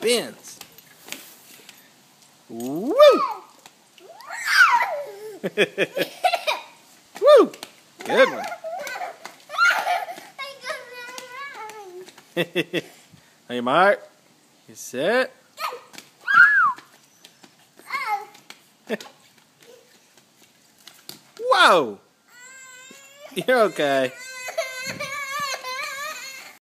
spins. Woo! Woo! Good one. Hey, Mark. You set? Whoa! You're okay.